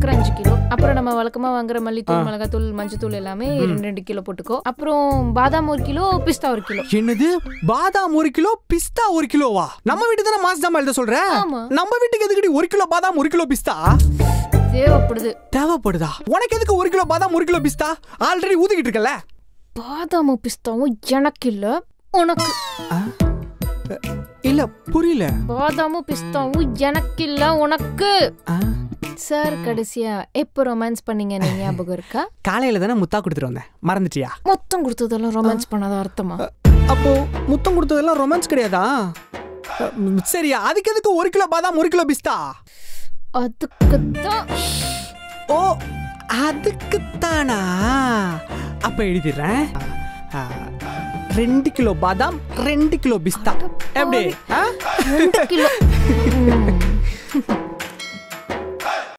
சக்கரை 5 கிலோ, அப்புறம் நம்ம வழக்கமா வாங்குற மல்லித்தூள், மிளகாத்தூள், மஞ்சத்தூள் எல்லாமே 2 கிலோ போட்டுக்கோ. அப்புறம் பாதாம் 1 கிலோ, பிஸ்தா 1 கிலோ. என்னது பாதாம் 1 கிலோ பிஸ்தா 1 கிலோவா? நம்ம வீட்டுக்கு தானே மாசம் எழுத சொல்ற. நம்ம வீட்டுக்கு எதுக்கு 1 கிலோ பாதாம் 1 கிலோ பிஸ்தா தேவைப்படுதா? உனக்கு எதுக்கு 1 கிலோ பாதாம் 1 கிலோ பிஸ்தா? ஆல்ரெடி ஊதிக்கிட்டு இருக்கல. பாதாமும் பிஸ்தாவும் எனக்கு இல்ல, உனக்கு. இல்ல புரியல. பாதாமும் பிஸ்தாவும் எனக்கு இல்ல, உனக்கு. சார் கடைசியா எப்போ ரொமான்ஸ் பண்ணீங்க ஞாபகம் இருக்கா? காலையில தானே முத்தா கொடுத்துட்டு வந்தேன், மறந்துட்டியா? மொத்தம் கொடுத்ததெல்லாம் ரொமான்ஸ் பண்ணாத அர்த்தமா? அப்போ முத்தம் கொடுத்ததெல்லாம் ரொமான்ஸ் கிடையாதா? சரியா, அதுக்கு எதுக்கு 1 கிலோ பாதாம் 1 கிலோ பிஸ்தா? அதுக்குத்தான். ஓ அதுக்குத்தானா? அப்ப எழுதிடுறேன். 2 கிலோ பாதாம் 2 கிலோ பிஸ்தா. எப்படி? 2 கிலோ